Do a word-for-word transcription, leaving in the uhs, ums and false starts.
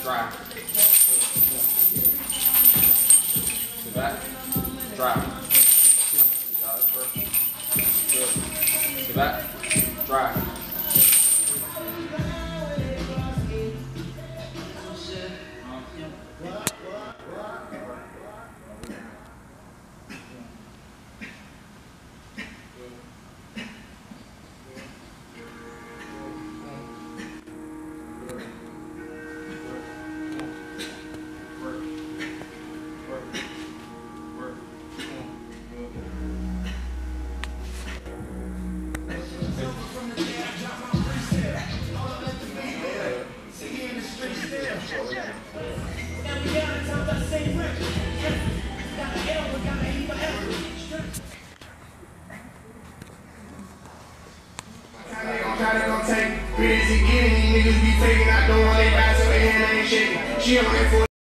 drive. Sit back, drive. Yeah, that's perfect. Good. Sit back, drive. Busy getting these niggas be taking out the one they buy so they hand ain't shaking. She on that for